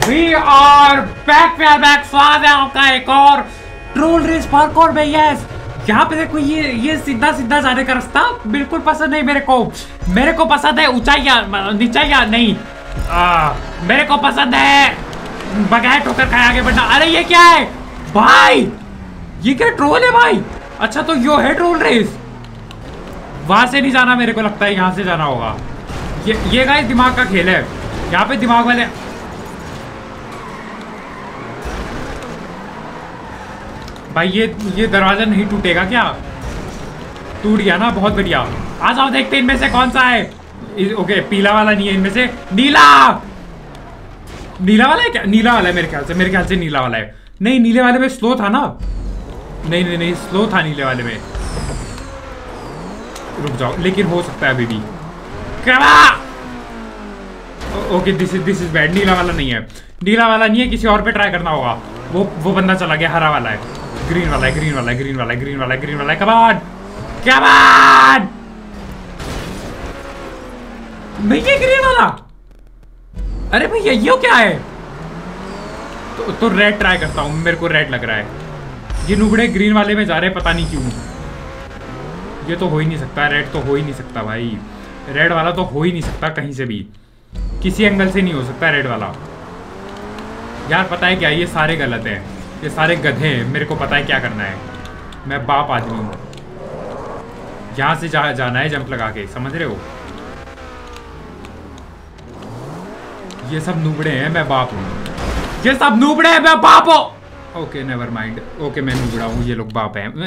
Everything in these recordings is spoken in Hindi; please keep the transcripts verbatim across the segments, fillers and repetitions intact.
We are back, we are back। स्वागत है आपका एक और ट्रोल रेस पार्कोर में। यस, यहाँ पे देखो ये ये सीधा सीधा जाने का रास्ता बिल्कुल पसंद नहीं मेरे को। मेरे को पसंद है ऊंचाइयाँ नीचाइयाँ नहीं। आ, मेरे को पसंद है बगैर ठोकर खाए आगे बढ़ना। अरे ये क्या है भाई, ये क्या ट्रोल है भाई? अच्छा तो यो है ट्रोल रेस। वहां से नहीं जाना मेरे को लगता है, यहाँ से जाना होगा। ये ये गाइस दिमाग का खेल है। यहाँ पे दिमाग वाले भाई ये ये दरवाजा नहीं टूटेगा क्या? टूट गया ना, बहुत बढ़िया। आ जाओ देखते इनमें से कौन सा है। ओके पीला वाला नहीं है, इनमें से नीला नीला वाला है क्या? नीला वाला है मेरे ख्याल से, मेरे ख्याल से नीला वाला है। नहीं नीले वाले में स्लो था ना। नहीं नहीं नहीं स्लो था नीले वाले में। रुक जाओ, लेकिन हो सकता है अभी भी। Okay this is this is bad. नीला वाला नहीं है, नीला वाला नहीं है, किसी और पे ट्राई करना होगा। वो वो बंदा चला गया, हरा वाला है, ग्रीन वाला है, ग्रीन वाला है, ग्रीन वाला है, ग्रीन वाला है, ग्रीन वाला है। Come on come on. नहीं है ग्रीन वाला। अरे भैया ये क्या है? तो तो रेड ट्राई करता हूँ, मेरे को रेड लग रहा है। ये नुबड़े ग्रीन वाले में जा रहे हैं, पता नहीं क्यों। ये तो हो ही नहीं सकता, रेड तो हो ही नहीं सकता भाई। रेड वाला तो हो ही नहीं सकता कहीं से भी, किसी एंगल से नहीं हो सकता रेड वाला। यार पता है क्या, ये सारे गलत हैं, ये सारे गधे हैं। मेरे को पता है क्या करना है, मैं बाप आदमी हूँ। यहाँ से जा, जाना है जंप लगा के, समझ रहे हो? ये सब नूबड़े हैं, मैं बाप हूँ। ये सब नूबड़े हैं, मैं बाप हूँ। Okay never mind. ओके मैं नूबड़ा हूँ, ये लोग बाप हैं।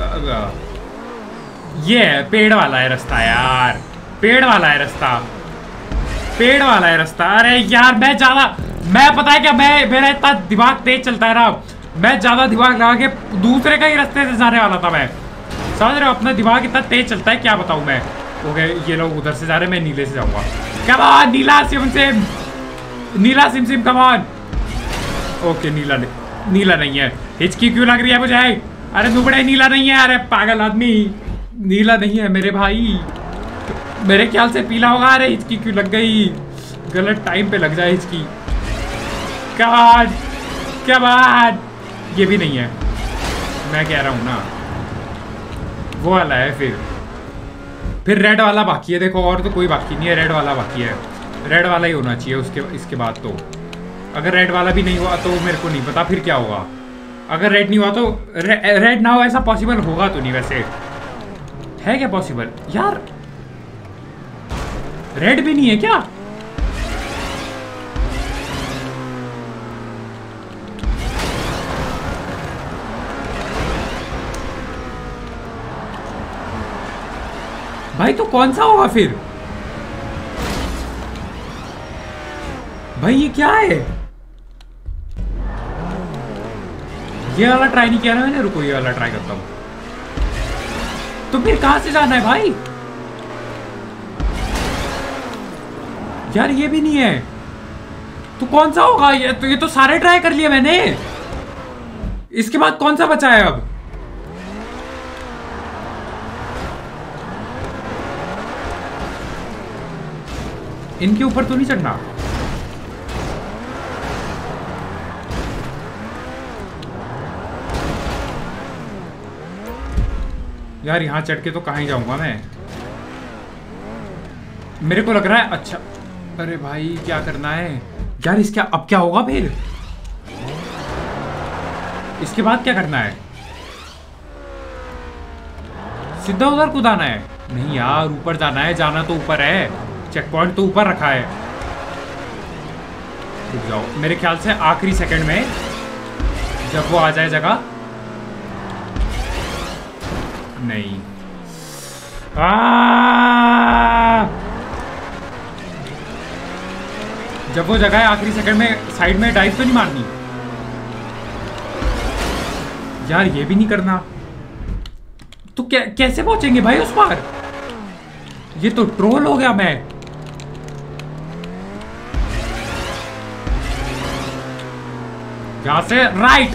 ये पेड़ वाला है रास्ता यार, पेड़ वाला है रास्ता, पेड़ वाला है रास्ता। अरे यार मैं ज्यादा, मैं पता है क्या, मैं मेरा इतना दिमाग तेज चलता है ना, मैं ज्यादा दिमाग लगा के दूसरे का ही रास्ते से जाने वाला था। मैं समझ रहे हो, अपना दिमाग इतना तेज चलता है, क्या बताऊं मैं। ओके ये लोग उधर से जा रहे हैं, मैं नीले से जाऊंगा। कम ऑन नीला सिम सिम, नीला सिम सिम कम ऑन। ओके नीला नहीं, नीला नहीं है। हिचकी क्यों लग रही है मुझे? अरे नुबड़े नीला नहीं है। अरे पागल आदमी, नीला नहीं है मेरे भाई, मेरे ख्याल से पीला होगा। अरे हिचकी क्यों लग गई? गलत टाइम पे लग जाए हिचकी। कमान कमान। ये भी नहीं है, मैं कह रहा हूं ना वो वाला है। फिर फिर रेड वाला बाकी है देखो, और तो कोई बाकी नहीं है, रेड वाला बाकी है। रेड वाला ही होना चाहिए उसके इसके बाद। तो अगर रेड वाला भी नहीं हुआ तो मेरे को नहीं पता फिर क्या होगा। अगर रेड नहीं हुआ तो रे, रेड ना हो, ऐसा पॉसिबल होगा तो नहीं। वैसे है क्या पॉसिबल यार? रेड भी नहीं है क्या? भाई तो कौन सा होगा फिर? भाई ये क्या है? ये वाला ट्राई नहीं किया ना मैंने, रुको ये वाला ट्राई करता हूं। तो फिर कहां से जाना है भाई? यार ये भी नहीं है, तो कौन सा होगा? ये तो ये तो सारे ट्राई कर लिए मैंने। इसके बाद कौन सा बचा है अब? इनके ऊपर तो नहीं चढ़ना। यार यहां चढ़ के तो कहां ही जाऊंगा मैं, मेरे को लग रहा है। अच्छा अरे भाई क्या करना है यार? इसका अब क्या होगा फिर? इसके बाद क्या करना है? सीधा उधर कूदाना है? नहीं यार ऊपर जाना है, जाना तो ऊपर है, चेक पॉइंट तो ऊपर रखा है। रुक जाओ, मेरे ख्याल से आखिरी सेकंड में जब वो आ जाए जगह। नहीं आ जब वो जगह है आखिरी सेकंड में, साइड में डाइव तो नहीं मारनी यार, ये भी नहीं करना। तो कै, कैसे पहुंचेंगे भाई उस पार? ये तो ट्रोल हो गया मैं। यहां से राइट।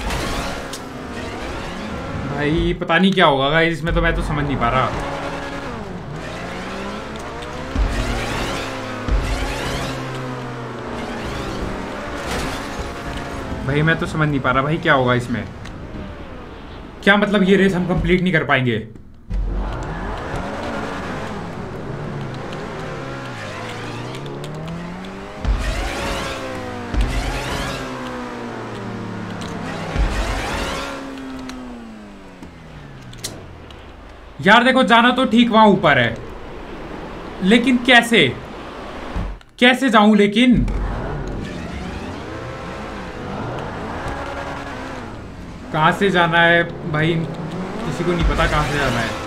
भाई पता नहीं क्या होगा गाइस इसमें, तो मैं तो समझ नहीं पा रहा। भाई मैं तो समझ नहीं पा रहा भाई क्या होगा इसमें। क्या मतलब ये रेस हम कंप्लीट नहीं कर पाएंगे? यार देखो जाना तो ठीक वहां ऊपर है, लेकिन कैसे कैसे जाऊं? लेकिन कहां से जाना है भाई? किसी को नहीं पता कहां से जाना है।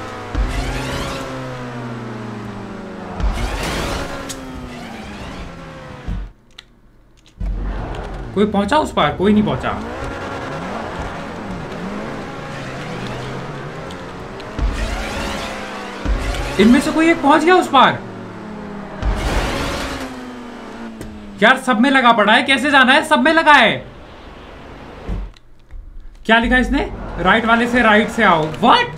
कोई पहुंचा उस पार? कोई नहीं पहुंचा। इनमें से कोई एक पहुंच गया उस पार। यार सब में लगा पड़ा है, कैसे जाना है? सब में लगा है। क्या लिखा इसने? राइट वाले से राइट से आओ। व्हाट?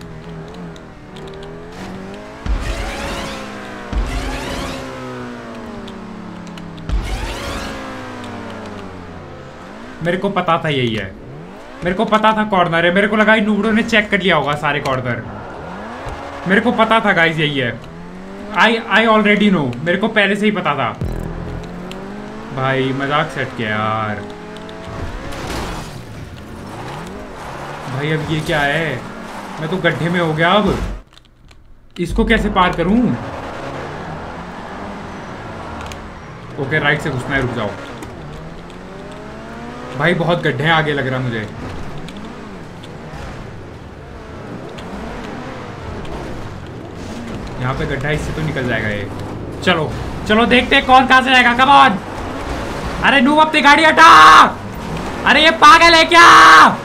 मेरे को पता था यही है, मेरे को पता था कॉर्नर है। मेरे को लगा नूबड़ों ने चेक कर लिया होगा सारे कॉर्नर। मेरे को पता था गाइस यही है। आई आई ऑलरेडी नो, मेरे को पहले से ही पता था। भाई मजाक सेट किया यार। भाई अब ये क्या है? मैं तो गड्ढे में हो गया। अब इसको कैसे पार करूं? ओके राइट से घुसना है, रुक जाओ। भाई बहुत गड्ढे आगे लग रहा मुझे। यहाँ पे गड्ढा, इससे तो निकल जाएगा ये। चलो चलो देखते हैं कौन कहां से जाएगा। Come on. अरे नूब अपनी गाड़ी हटा। अरे ये पागल है क्या?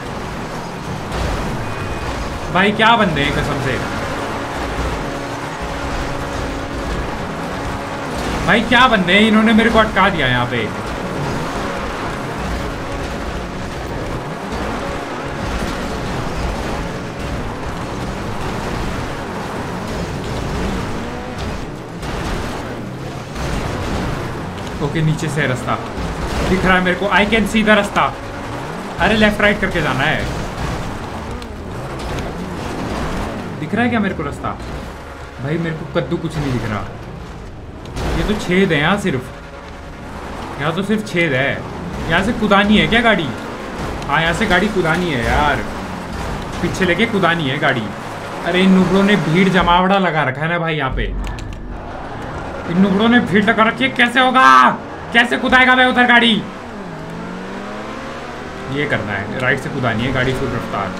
भाई क्या बंदे हैं कसम से। भाई क्या बंदे हैं, इन्होंने मेरे को अटका दिया यहाँ पे। ओके नीचे से रास्ता दिख रहा है मेरे को। आई कैन सी द रास्ता। अरे लेफ्ट राइट करके जाना है। दिख रहा है क्या मेरे को रास्ता? भाई मेरे को कद्दू कुछ नहीं दिख रहा। ये तो छेद है यहाँ, सिर्फ यहाँ तो सिर्फ छेद है। यहाँ से कुदानी है क्या गाड़ी? हाँ यहाँ से गाड़ी कुदानी है यार, पीछे लेके कुदानी है गाड़ी। अरे इन नुबड़ों ने भीड़ जमावड़ा लगा रखा है ना भाई यहाँ पे। इन नुबड़ों ने भीड़ लगा रखी है। कैसे होगा? कैसे कुदाएगा मैं उधर गाड़ी? ये करना है, राइट से कुदानी है गाड़ी फुल रफ्तार।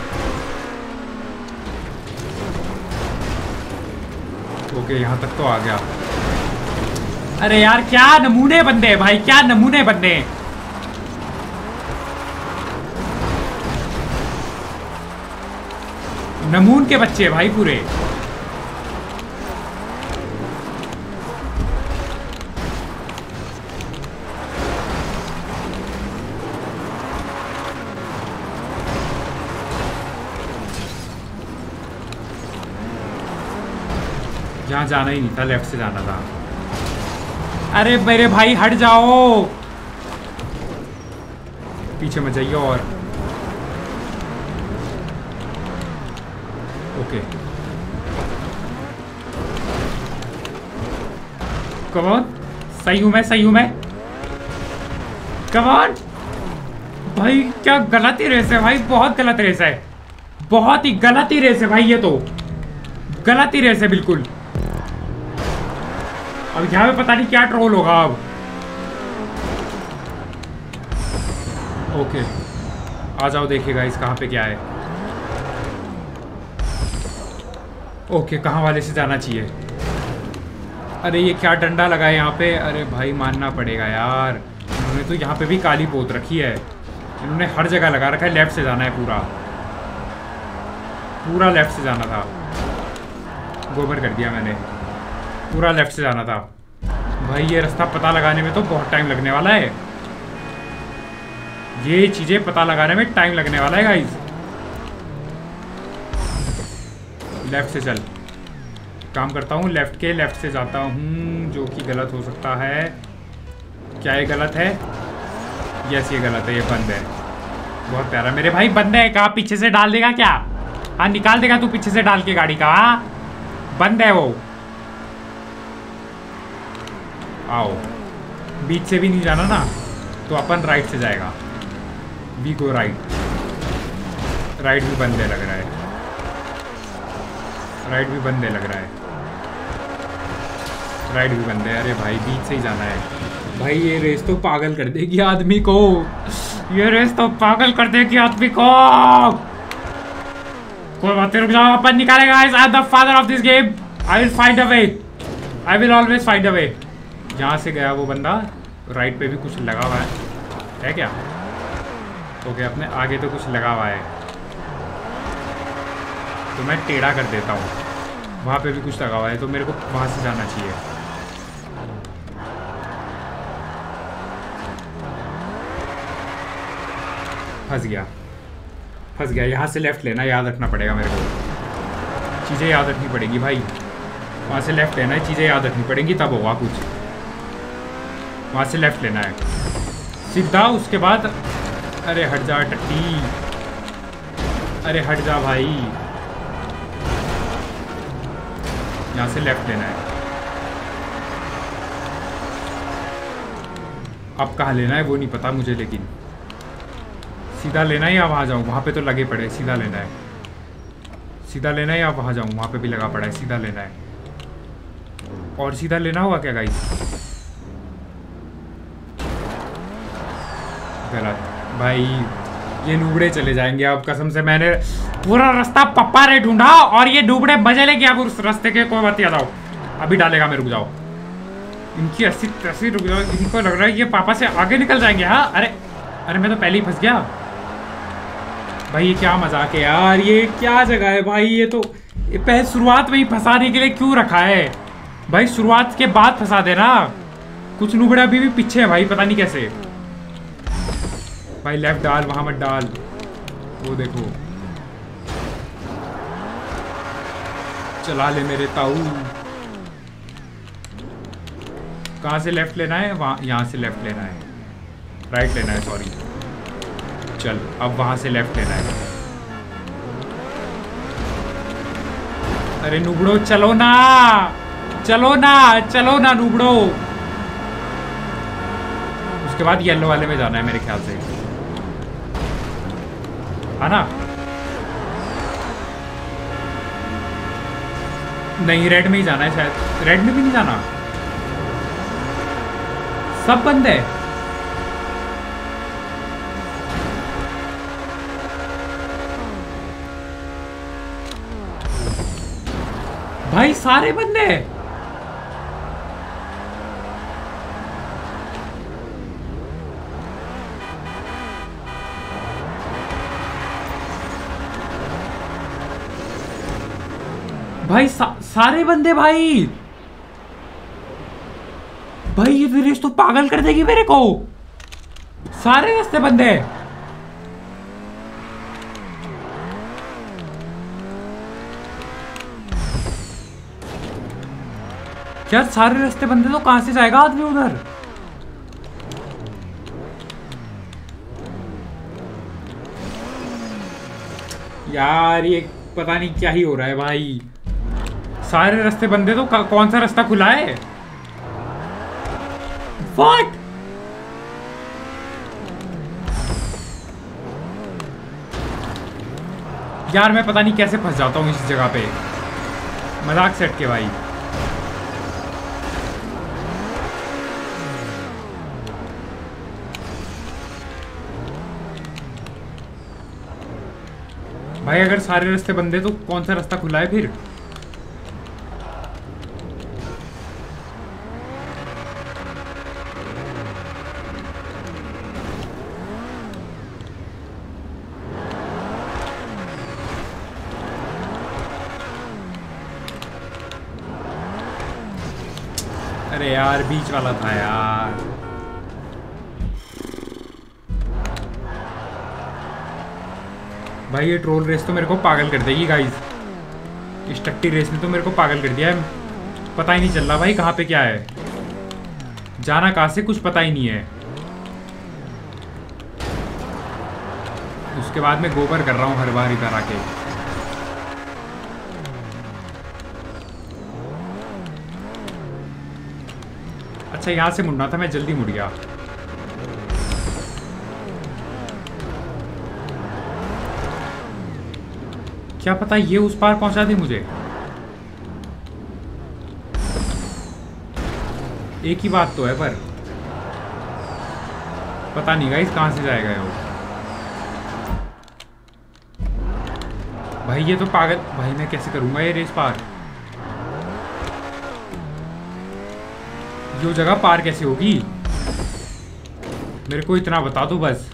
ओके यहाँ तक तो आ गया। अरे यार क्या नमूने बंदे हैं भाई, क्या नमूने बंदे हैं। नमून के बच्चे भाई पूरे। यहाँ जाना ही नहीं था, लेफ्ट से जाना था। अरे मेरे भाई हट जाओ, पीछे मत जाइए। और ओके कम ऑन। सही हूं मैं, सही हूं मैं। कम ऑन भाई। क्या गलत ही रेस है भाई, बहुत गलत रेस है। बहुत ही गलत ही रेस है भाई, ये तो गलत ही रेस है बिल्कुल। अब यहाँ पे पता नहीं क्या ट्रोल होगा अब। ओके आ जाओ, देखिएगा इस कहाँ पे क्या है। ओके कहाँ वाले से जाना चाहिए? अरे ये क्या डंडा लगा है यहाँ पे। अरे भाई मानना पड़ेगा यार, इन्होंने तो यहाँ पे भी काली पोत रखी है। इन्होंने हर जगह लगा रखा है। लेफ्ट से जाना है, पूरा पूरा लेफ्ट से जाना था। गोबर कर दिया मैंने, पूरा लेफ्ट से जाना था। भाई ये रास्ता पता लगाने में तो बहुत टाइम लगने वाला है। ये चीजें पता लगाने में टाइम लगने वाला है गाइस। लेफ्ट से चल, काम करता हूँ लेफ्ट के। लेफ्ट से जाता हूँ, जो कि गलत हो सकता है। क्या ये गलत है? यस ये गलत है, ये बंद है। बहुत प्यारा मेरे भाई, बंद है। कहाँ पीछे से डाल देगा क्या? हाँ निकाल देगा तू पीछे से डाल के गाड़ी का। हाँ बंद है वो। आओ, बीच से भी नहीं जाना ना, तो अपन राइट से जाएगा। We go right. राइट भी बंद है लग रहा है, राइट भी बंद है लग रहा है, राइट भी बंद है। अरे भाई बीच से ही जाना है भाई। ये रेस तो पागल कर देगी आदमी को, ये रेस तो पागल कर देगी आदमी को। कोई बात नहीं, रुक जाओ, अपन निकालेगा। I am the father of this game, I will find a way, I will always find a way. जहाँ से गया वो बंदा, राइट पे भी कुछ लगा हुआ है, है क्या? ओके, अपने आगे तो कुछ लगा हुआ है, तो मैं टेढ़ा कर देता हूँ। वहाँ पे भी कुछ लगा हुआ है, तो मेरे को वहाँ से जाना चाहिए। फंस गया, फंस गया। यहाँ से लेफ्ट लेना, याद रखना पड़ेगा मेरे को। चीज़ें याद रखनी पड़ेगी भाई। वहाँ से लेफ्ट लेना है, चीज़ें याद रखनी पड़ेंगी, तब होगा कुछ। वहाँ से लेफ्ट लेना है सीधा, उसके बाद अरे हट जा टट्टी, अरे हट जा भाई। यहाँ से लेफ्ट लेना है। अब कहाँ लेना है वो नहीं पता मुझे, लेकिन सीधा लेना है या वहाँ जाऊँ? वहाँ पे तो लगे पड़े, सीधा लेना है। सीधा लेना है या वहाँ जाऊँ? वहाँ पे भी लगा पड़ा है, सीधा लेना है। और सीधा लेना होगा क्या गाइस? गलत भाई, ये नूबड़े चले जाएंगे अब कसम से। मैंने पूरा रास्ता पप्पा रे ढूंढा और ये नूबड़े मजे लेके अब उस रास्ते के। कोई बात नहीं, आ जाओ, अभी डालेगा मैं, रुक जाओ। इनकी अस्सी तस्सी, रुक जाओ। इनको लग रहा है ये पापा से आगे निकल जाएंगे। हाँ अरे अरे मैं तो पहले ही फंस गया भाई। ये क्या मजाक है यार, ये क्या जगह है भाई? ये तो ये पहले शुरुआत में ही फंसाने के लिए क्यों रखा है भाई? शुरुआत के बाद फंसा देना। कुछ नूबड़े अभी भी पीछे है भाई, पता नहीं कैसे। भाई लेफ्ट डाल, वहां मत डाल। वो देखो, चला ले मेरे ताऊ। कहाँ से लेफ्ट लेना है? वहाँ, यहाँ से लेफ्ट लेना है, राइट लेना है, सॉरी। चल अब वहां से लेफ्ट लेना है। अरे नूबड़ो चलो ना, चलो ना, चलो ना नूबड़ो। उसके बाद येलो वाले में जाना है मेरे ख्याल से, है ना? नहीं, रेड में ही जाना है शायद। रेड में भी नहीं जाना, सब बंद है भाई, सारे बंद है। भाई सा, सारे बंदे भाई। भाई ये रेस तो पागल कर देगी मेरे को। सारे रास्ते बंद है। यार सारे रास्ते बंद है तो कहां से जाएगा आदमी उधर? यार ये पता नहीं क्या ही हो रहा है भाई। सारे रास्ते बंद है तो कौन सा रास्ता खुला है? What? यार मैं पता नहीं कैसे फंस जाता हूँ इस जगह पे, मजाक सेट के भाई। भाई अगर सारे रास्ते बंद है तो कौन सा रास्ता खुला है फिर? अरे यार बीच वाला था यार। भाई ये ट्रोल रेस तो मेरे को पागल कर देगी गाइस। इस टट्टी रेस ने तो मेरे को पागल कर दिया है। पता ही नहीं चल रहा भाई कहाँ पे क्या है, जाना कहाँ से कुछ पता ही नहीं है। उसके बाद मैं गोबर कर रहा हूँ हर बार इधर आके। अच्छा यहाँ से मुड़ना था, मैं जल्दी मुड़ गया। क्या पता ये उस पार पहुंचा दी मुझे। एक ही बात तो है, पर पता नहीं गाइस कहां से जाएगा वो। भाई ये तो पागल, भाई मैं कैसे करूंगा ये रेस पार? ये जगह पार कैसे होगी? मेरे को इतना बता दो बस।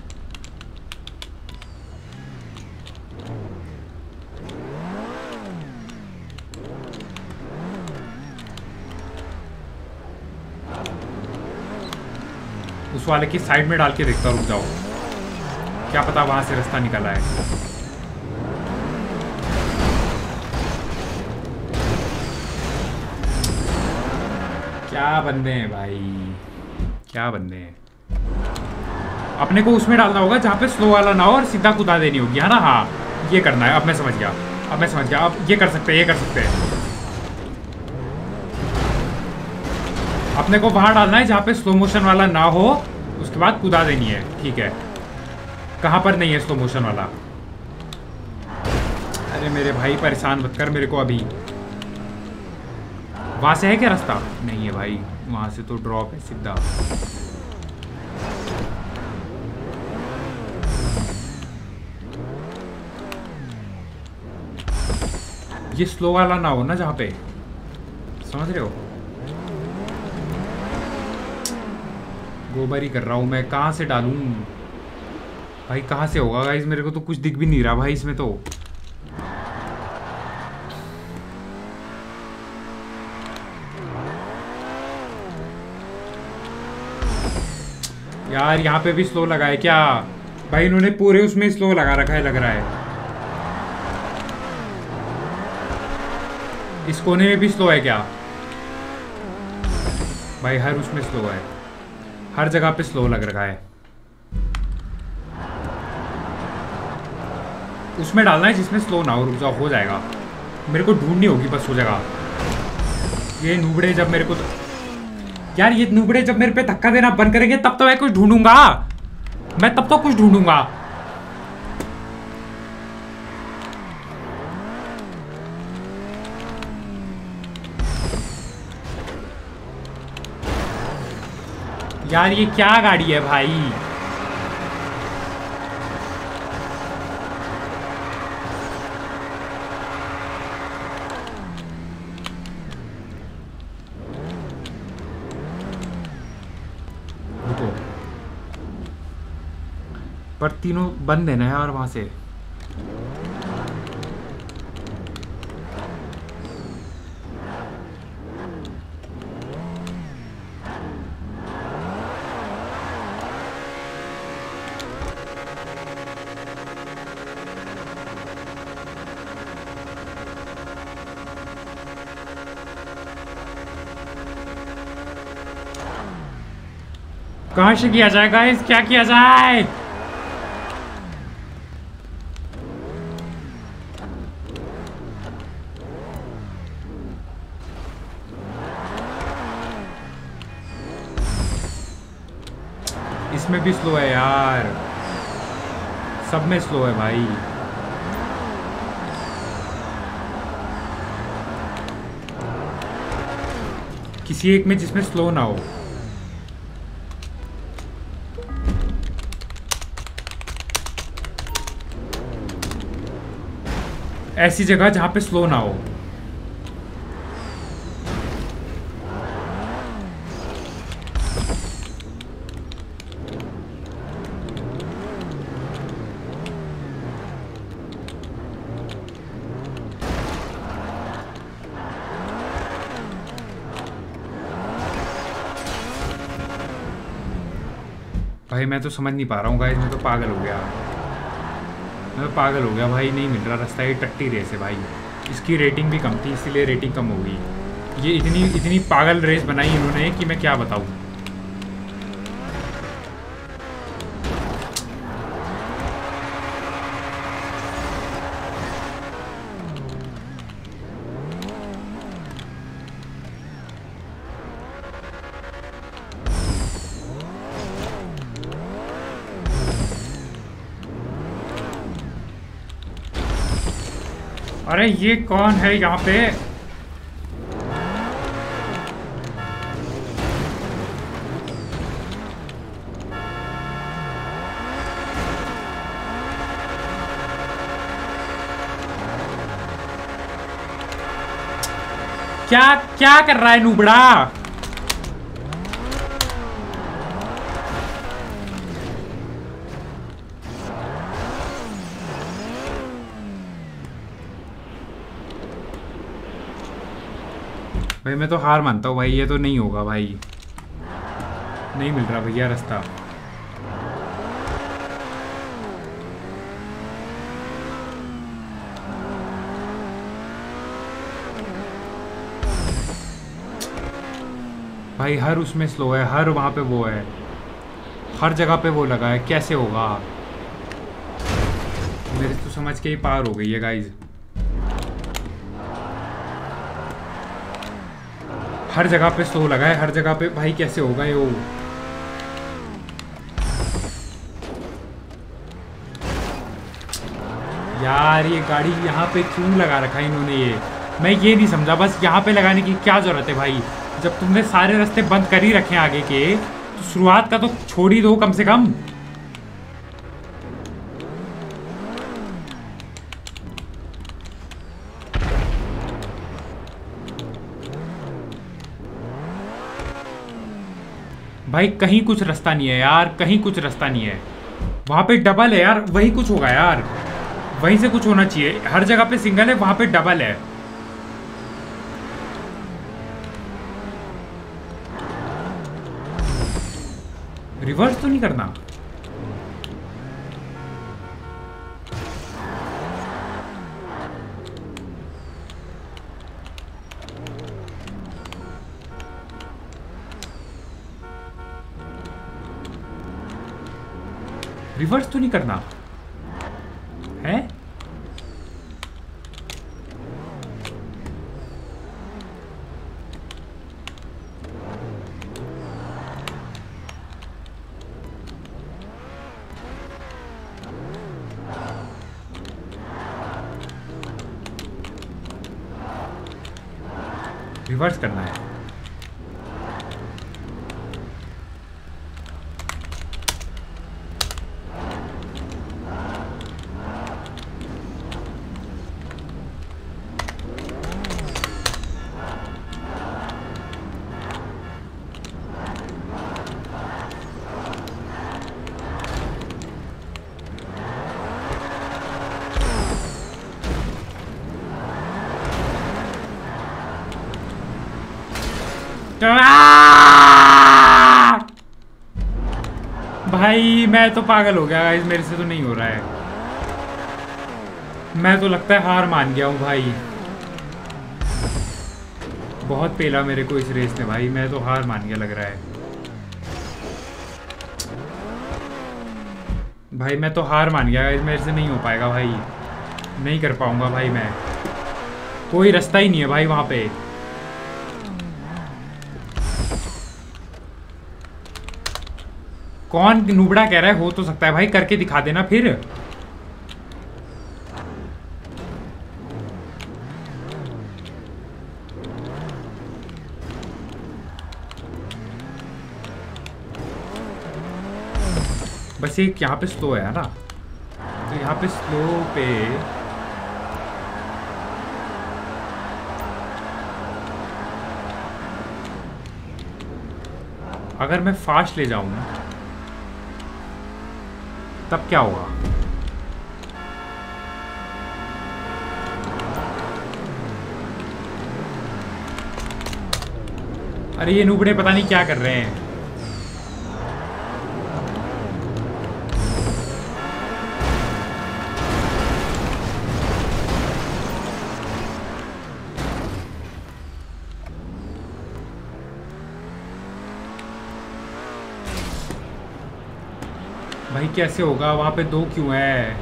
उस वाले की साइड में डाल के देखता, रुक जाओ, क्या पता वहां से रास्ता निकला है। क्या बंदे हैं भाई, क्या बंदे हैं। अपने को उसमें डालना होगा जहाँ पे स्लो वाला ना हो और सीधा कुदा देनी होगी, है ना? हाँ ये करना है। अब मैं समझ गया, अब मैं समझ गया। अब ये कर सकते हैं, ये कर सकते हैं। अपने को वहां डालना है जहाँ पे स्लो मोशन वाला ना हो, उसके बाद कुदा देनी है। ठीक है, कहाँ पर नहीं है स्लो मोशन वाला? अरे मेरे भाई परेशान मत कर मेरे को। अभी वहां से है क्या रास्ता? नहीं है भाई, वहां से तो ड्रॉप है सीधा। ये स्लो वाला ना हो ना जहाँ पे, समझ रहे हो? गोबर ही कर रहा हूँ मैं, कहाँ से डालूं भाई? कहाँ से होगा गाइस? मेरे को तो कुछ दिख भी नहीं रहा भाई इसमें तो। यार यहाँ पे भी स्लो लगा है क्या भाई? इन्होंने पूरे उसमें स्लो लगा रखा है लग रहा है। इस कोने में भी स्लो है क्या भाई? हर उसमें स्लो है, हर जगह पे स्लो लग रखा है। उसमें डालना है जिसमें स्लो ना हो। रुक जाओ, हो जाएगा। मेरे को ढूंढनी होगी बस वो जगह। ये नूबड़े जब मेरे को तो... यार ये नूबड़े जब मेरे पे धक्का देना बंद करेंगे तब तो मैं कुछ ढूंढूंगा। मैं तब तो कुछ ढूंढूंगा। यार ये क्या गाड़ी है भाई? रुको, पर तीनों बंद है ना यार वहां से। कहां से किया जाए गाइस? क्या किया जाए? इसमें भी स्लो है यार, सब में स्लो है भाई। किसी एक में जिसमें स्लो ना हो। ऐसी जगह जहां पे स्लो ना हो। भाई मैं तो समझ नहीं पा रहा हूँ गाइस, मैं तो पागल हो गया। मैं तो पागल हो गया भाई, नहीं मिल रहा रास्ता। ये टट्टी रेस है भाई, इसकी रेटिंग भी कम थी इसीलिए रेटिंग कम हो गई। ये इतनी इतनी पागल रेस बनाई इन्होंने कि मैं क्या बताऊँ। अरे ये कौन है यहाँ पे? क्या क्या कर रहा है नूबड़ा? भाई मैं तो हार मानता हूँ भाई, ये तो नहीं होगा भाई, नहीं मिल रहा भैया रास्ता। भाई हर उसमें स्लो है, हर वहाँ पे वो है, हर जगह पे वो लगा है, कैसे होगा? मेरे तो समझ के ही पार हो गई है गाइज। हर जगह पे स्लो लगा है, हर जगह पे भाई कैसे होगा ये? वो यार ये गाड़ी यहाँ पे क्यों लगा रखा है इन्होंने? ये मैं ये नहीं समझा, बस यहाँ पे लगाने की क्या जरूरत है भाई? जब तुमने सारे रास्ते बंद कर ही रखे हैं आगे के, तो शुरुआत का तो छोड़ ही दो कम से कम। भाई कहीं कुछ रास्ता नहीं है यार, कहीं कुछ रास्ता नहीं है। वहां पे डबल है यार, वही कुछ होगा यार, वहीं से कुछ होना चाहिए। हर जगह पे सिंगल है, वहां पे डबल है। रिवर्स तो नहीं करना? रिवर्स तो नहीं करना है? रिवर्स करना है। भाई मैं तो पागल हो गया गाइस, मेरे से तो नहीं हो रहा है। मैं तो लगता है हार मान गया हूँ भाई, बहुत पेला मेरे को इस रेस ने भाई, मैं तो हार मान गया लग रहा है भाई। मैं तो हार मान गया गाइस, मेरे से नहीं हो पाएगा भाई, नहीं कर पाऊंगा भाई मैं, कोई रास्ता ही नहीं है भाई वहां पे। कौन नुबड़ा कह रहा है? हो तो सकता है भाई, करके दिखा देना फिर। बस एक यहाँ पे स्लो है ना, तो यहाँ पे स्लो पे अगर मैं फास्ट ले जाऊं तब क्या होगा? अरे ये नुबड़े पता नहीं क्या कर रहे हैं। भाई कैसे होगा? वहां पे दो क्यों है?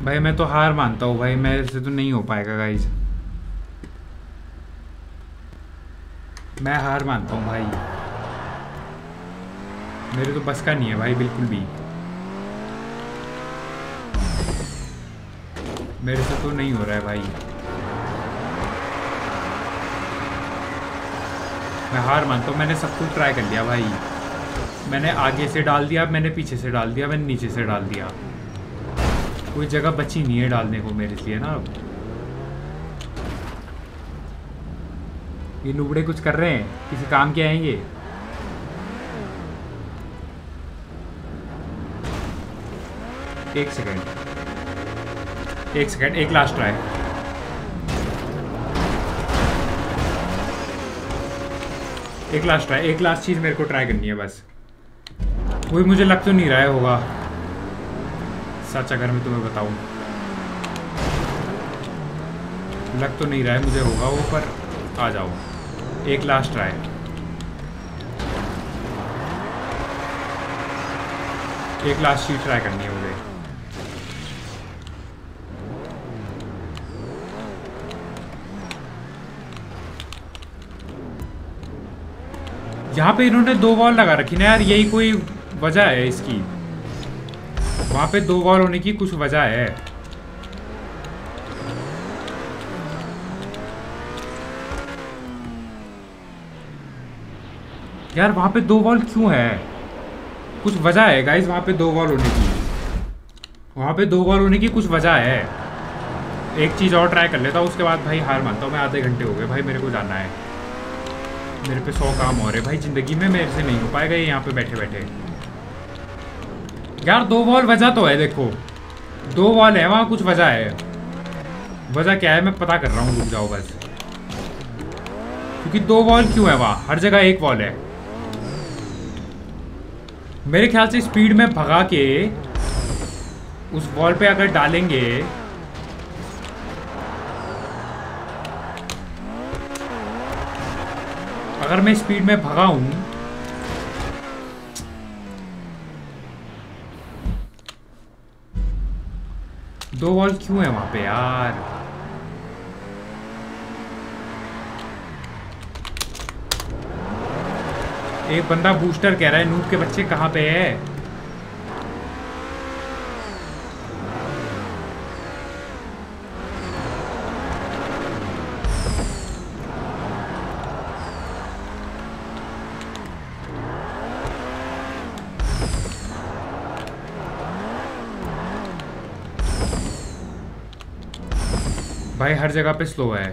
भाई मैं तो हार मानता हूँ भाई, मेरे से तो नहीं हो पाएगा गाइस, मैं हार मानता हूँ भाई, मेरे तो बस का नहीं है भाई बिल्कुल भी, मेरे से तो नहीं हो रहा है भाई, मैं हार मानता हूँ। मैंने सब कुछ ट्राई कर लिया भाई, मैंने आगे से डाल दिया, मैंने पीछे से डाल दिया, मैंने नीचे से डाल दिया, कोई जगह बची नहीं है डालने को मेरे लिए ना। अब ये नुबड़े कुछ कर रहे हैं, किसी काम के हैं ये? एक सेकंड एक सेकंड एक लास्ट ट्राई, एक लास्ट ट्राई एक लास्ट चीज मेरे को ट्राई करनी है बस। वही मुझे लग तो नहीं रहा है होगा, सच अगर मैं तुम्हें बताऊं, लग तो नहीं रहा है मुझे होगा वो, पर आ जाओ एक लास्ट ट्राई। एक लास्ट चीज ट्राई करनी है मुझे। यहाँ पे इन्होंने दो वॉल लगा रखी ना यार, यही कोई वजह है इसकी? वहां पे दो वॉल होने की कुछ वजह है? यार वहां पे दो वॉल क्यों है? कुछ वजह है गाइस वहां पे दो वॉल होने की, वहां पे दो वॉल होने की कुछ वजह है। एक चीज और ट्राई कर लेता हूँ, उसके बाद भाई हार मानता हूँ मैं। आधे घंटे हो गए भाई, मेरे को जाना है, मेरे पे सौ काम हो रहे भाई जिंदगी में, मेरे से नहीं हो पाएगा ये यहाँ पे बैठे बैठे। यार दो वॉल वजह तो है, देखो दो वॉल है वहाँ, कुछ वजह है। वजह क्या है मैं पता कर रहा हूँ, रुक जाओ बस। क्योंकि दो वॉल क्यों है वहाँ, हर जगह एक वॉल है। मेरे ख्याल से स्पीड में भगा के उस वॉल पे अगर डालेंगे, अगर मैं स्पीड में भगा हूं, दो वॉल क्यों है वहां पे यार? एक बंदा बूस्टर कह रहा है, नूब के बच्चे कहां पे है? भाई हर जगह पे स्लो है।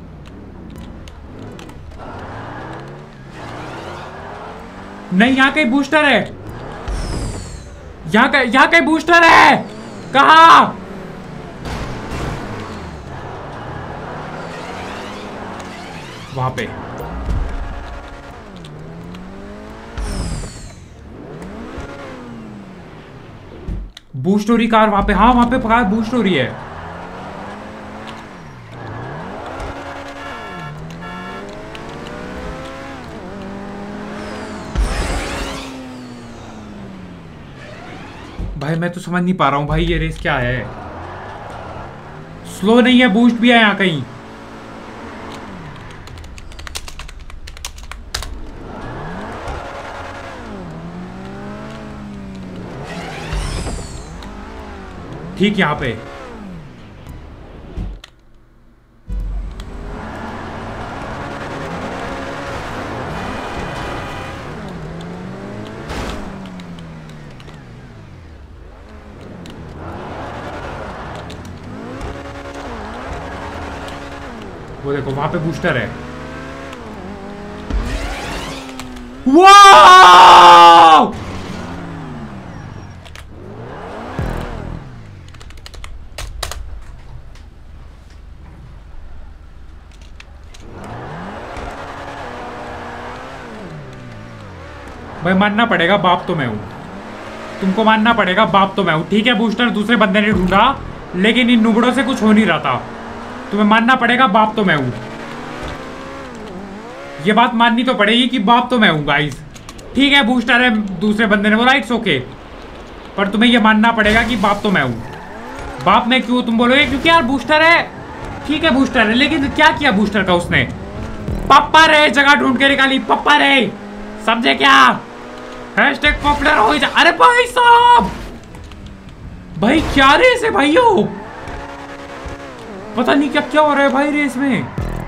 नहीं यहाँ कहीं बूस्टर है, यहाँ कहीं यहाँ कहीं बूस्टर है। कहाँ? वहां पे बूस्ट हो रही कार वहां पे। हाँ वहां पे कार बूस्ट हो रही है। भाई मैं तो समझ नहीं पा रहा हूँ भाई ये रेस क्या है। स्लो नहीं है, बूस्ट भी है यहाँ कहीं। ठीक यहाँ पे वो देखो वहां पे बूस्टर है। वाह! भाई मानना पड़ेगा बाप तो मैं हूं, तुमको मानना पड़ेगा बाप तो मैं हूं। ठीक है बूस्टर दूसरे बंदे ने ढूंढा, लेकिन इन नुबड़ों से कुछ हो नहीं रहा था। तुम्हें मानना पड़ेगा बाप तो मैं हूं, ये बात माननी तो पड़ेगी कि बाप तो मैं हूं गाइस। ठीक है बूस्टर है दूसरे बंदे ने बोला, इट्स ओके, पर तुम्हें ये मानना पड़ेगा कि बाप तो मैं हूं। बाप ने क्यों तुम बोलोगे? क्योंकि यार बूस्टर है, ठीक है बूस्टर है, लेकिन क्या किया बूस्टर का उसने? पप्पा रे जगह ढूंढ के निकाली, पप्पा रे समझे क्या? हैशटैग पॉपुलर हो जा। अरे भाई साहब, भाई क्या रेस है भाइयों, पता नहीं क्या क्या हो रहा है भाई रेस में।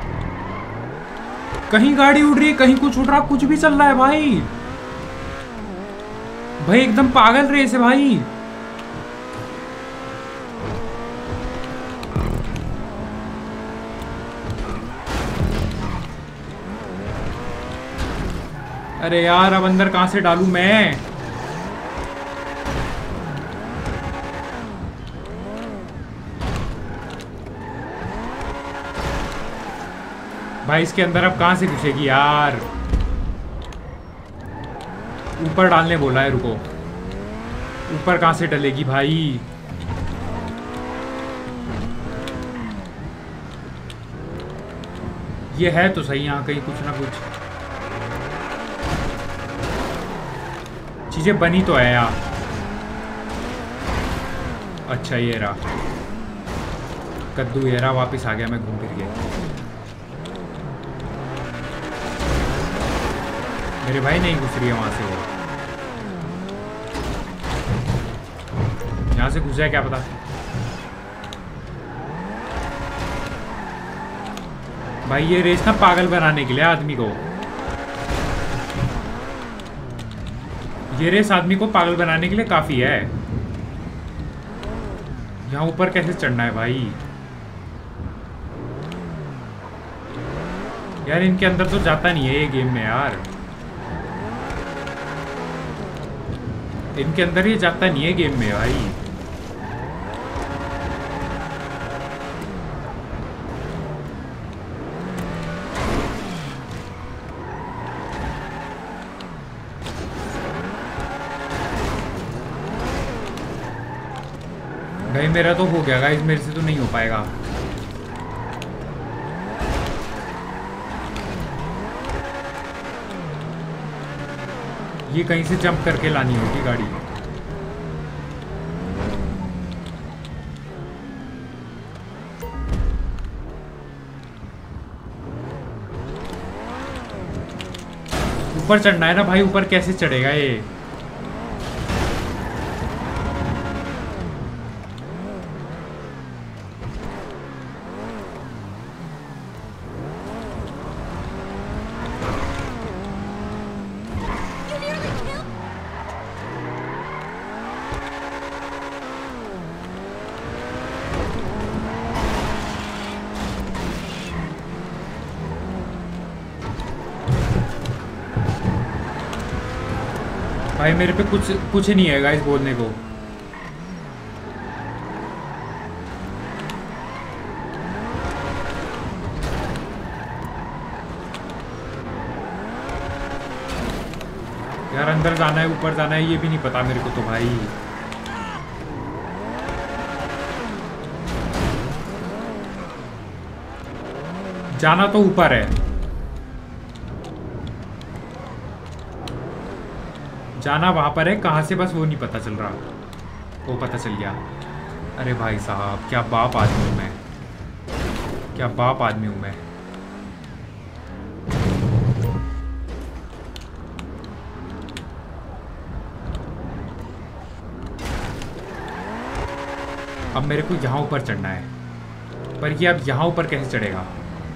कहीं गाड़ी उड़ रही है, कहीं कुछ उड़ रहा, कुछ भी चल रहा है भाई। भाई एकदम पागल रेस है भाई। अरे यार अब अंदर कहां से डालूं मैं? भाई इसके अंदर अब कहां से घुसेगी यार? ऊपर डालने बोला है, रुको। ऊपर कहां से डलेगी भाई? ये है तो सही यहाँ कहीं कुछ ना कुछ चीजें बनी तो है यार। अच्छा ये रहा कद्दू, ये रहा वापिस आ गया मैं घूम फिर के। मेरे भाई नहीं घुस रही है वहां से, वो यहां से घुस जाए क्या पता। भाई ये रेस ना पागल बनाने के लिए आदमी को, ये रेस आदमी को पागल बनाने के लिए काफी है। यहाँ ऊपर कैसे चढ़ना है भाई? यार इनके अंदर तो जाता नहीं है ये गेम में यार, इनके अंदर ये जाता नहीं है गेम में भाई। भाई मेरा तो हो गया गाइस, मेरे से तो नहीं हो पाएगा। ये कहीं से जंप करके लानी होगी गाड़ी। ऊपर चढ़ना है ना भाई, ऊपर कैसे चढ़ेगा ये? भाई मेरे पे कुछ कुछ नहीं है गाइस बोलने को। यार अंदर जाना है ऊपर जाना है ये भी नहीं पता मेरे को तो भाई। जाना तो ऊपर है, जाना वहां पर है, कहां से बस वो नहीं पता चल रहा। वो पता चल गया। अरे भाई साहब क्या बाप आदमी हूं मैं, क्या बाप आदमी हूं मैं। अब मेरे को यहाँ ऊपर चढ़ना है, पर ये अब यहाँ ऊपर कैसे चढ़ेगा?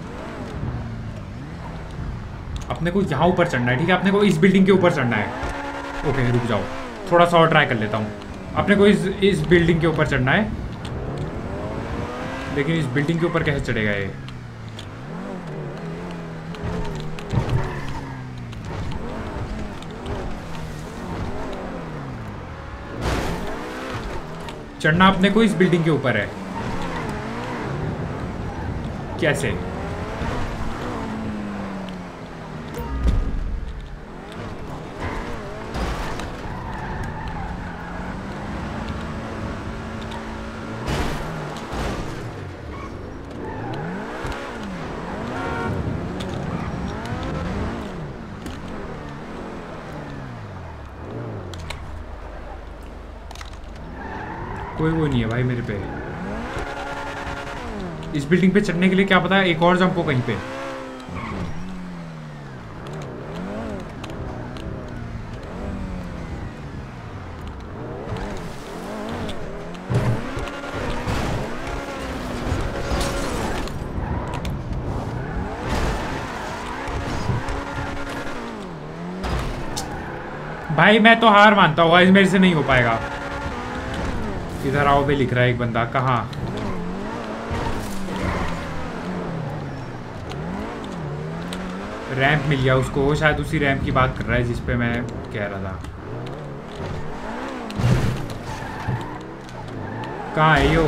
अपने को यहाँ ऊपर चढ़ना है, ठीक है, अपने को इस बिल्डिंग के ऊपर चढ़ना है। ओके रुक जाओ, थोड़ा सा और ट्राई कर लेता हूँ। अपने को इस इस बिल्डिंग के ऊपर चढ़ना है, लेकिन इस बिल्डिंग के ऊपर कैसे चढ़ेगा ये? चढ़ना अपने को इस बिल्डिंग के ऊपर है, कैसे? कोई वो नहीं है भाई मेरे पे। इस बिल्डिंग पे चढ़ने के लिए क्या पता एक और जंप हो कहीं पे। भाई मैं तो हार मानता हूँ, आज मेरे से नहीं हो पाएगा। इधर आओ भी लिख रहा है एक बंदा, कहाँ? रैंप मिल गया उसको, वो शायद उसी रैंप की बात कर रहा है जिस पे मैं कह रहा था। कहाँ है यो?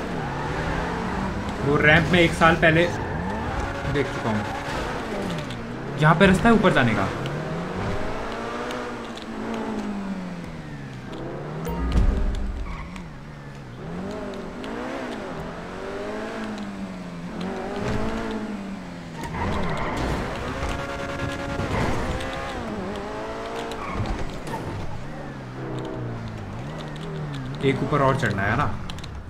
वो रैंप में एक साल पहले देख चुका हूँ। यहाँ पे रास्ता है ऊपर जाने का। एक ऊपर और चढ़ना है ना।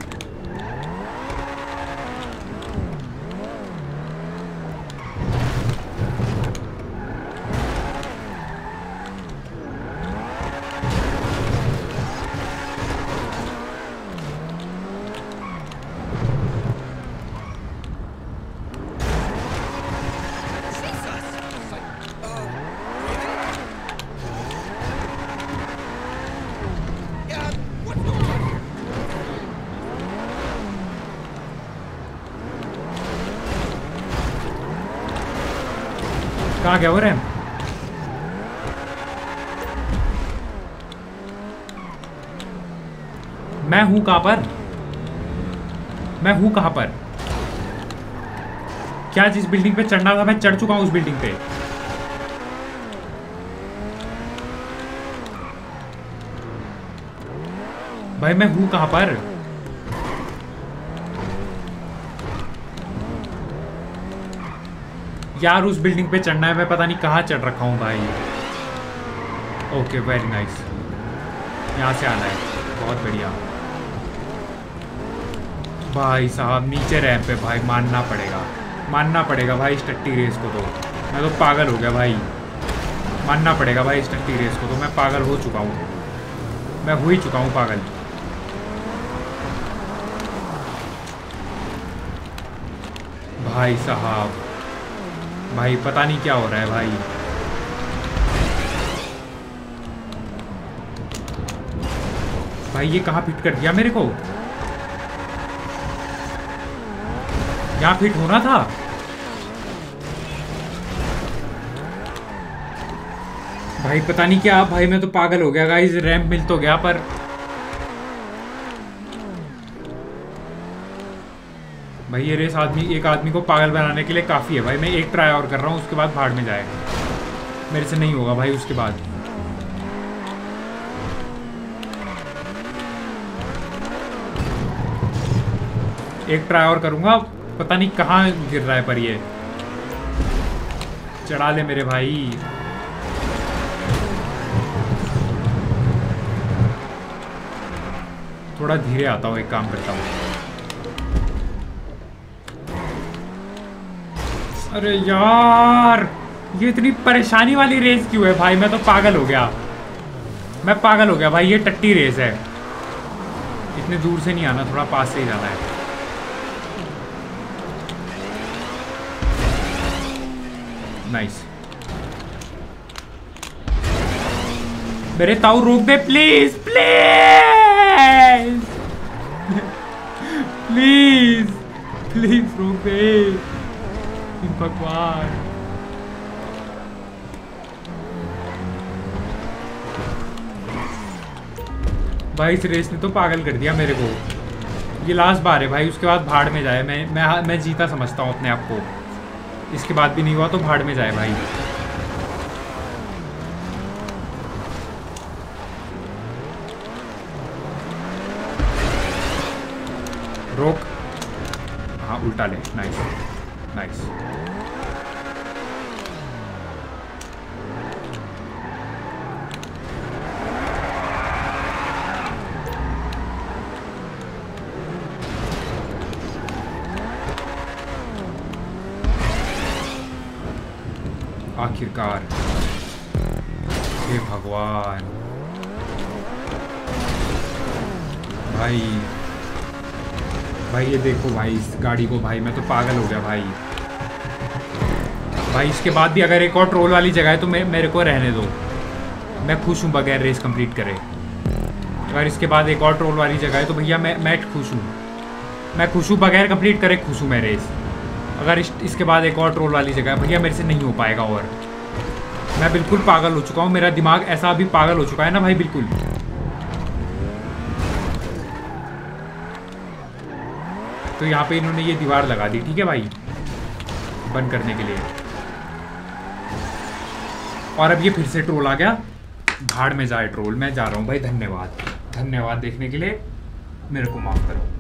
कहाँ गया वो रैम? मैं हूं कहां पर? मैं हूं कहां पर? क्या जिस बिल्डिंग पे चढ़ना था मैं चढ़ चुका हूं उस बिल्डिंग पे। भाई मैं हूं कहां पर? यार उस बिल्डिंग पे चढ़ना है, मैं पता नहीं कहाँ चढ़ रखा हूँ भाई। ओके वेरी नाइस, यहाँ से आना है, बहुत बढ़िया। भाई साहब नीचे रैंप पे, भाई मानना पड़ेगा, मानना पड़ेगा भाई इस टट्टी रेस को। तो मैं तो पागल हो गया भाई, मानना पड़ेगा भाई इस टट्टी रेस को। तो मैं पागल हो चुका हूँ, मैं हो ही चुका हूँ पागल। भाई साहब, भाई पता नहीं क्या हो रहा है भाई। भाई ये कहाँ फिट कर दिया मेरे को? यहाँ फिट होना था। भाई पता नहीं क्या, भाई मैं तो पागल हो गया गाइस। रैंप मिल तो गया पर भाई ये रेस आदमी एक आदमी को पागल बनाने के लिए काफ़ी है भाई। मैं एक ट्राई और कर रहा हूँ, उसके बाद भाड़ में जाएगा। मेरे से नहीं होगा भाई उसके बाद। एक ट्राई और करूँगा, पता नहीं कहाँ गिर रहा है पर ये। चढ़ा ले मेरे भाई। थोड़ा धीरे आता हूँ, एक काम करता हूँ। अरे यार ये इतनी परेशानी वाली रेस क्यों है भाई? मैं तो पागल हो गया, मैं पागल हो गया भाई। ये टट्टी रेस है, इतने दूर से नहीं आना, थोड़ा पास से ही जाना है। नाइस। मेरे ताऊ रोक दे प्लीज, प्लीज प्लीज प्लीज रोक दे भगवान। भाई इस रेस ने तो पागल कर दिया मेरे को। ये लास्ट बार है भाई, उसके बाद भाड़ में जाए। मैं मैं मैं जीता समझता हूँ अपने आप को। इसके बाद भी नहीं हुआ तो भाड़ में जाए भाई। रोक, हाँ उल्टा ले। Nice nice. आखिरकार। हे भगवान भाई, भाई ये देखो भाई इस गाड़ी को, भाई मैं तो पागल हो गया भाई। भाई इसके बाद भी अगर एक और ट्रोल वाली जगह है तो मैं मेरे को रहने दो, मैं खुश हूँ बगैर रेस कंप्लीट करे। अगर इसके बाद एक और ट्रोल वाली जगह है तो भैया मैं मैं खुश हूँ, मैं खुश हूँ बगैर कंप्लीट करे खुश हूँ मैं रेस। अगर इस, इसके बाद एक और ट्रोल वाली जगह है भैया मेरे से नहीं हो पाएगा। और मैं बिल्कुल पागल हो चुका हूँ, मेरा दिमाग ऐसा अभी पागल हो चुका है ना भाई बिल्कुल। तो यहाँ पे इन्होंने ये दीवार लगा दी, ठीक है भाई, बंद करने के लिए। और अब ये फिर से ट्रोल आ गया, भाड़ में जाए ट्रोल। मैं जा रहा हूँ भाई, धन्यवाद धन्यवाद देखने के लिए, मेरे को माफ करो।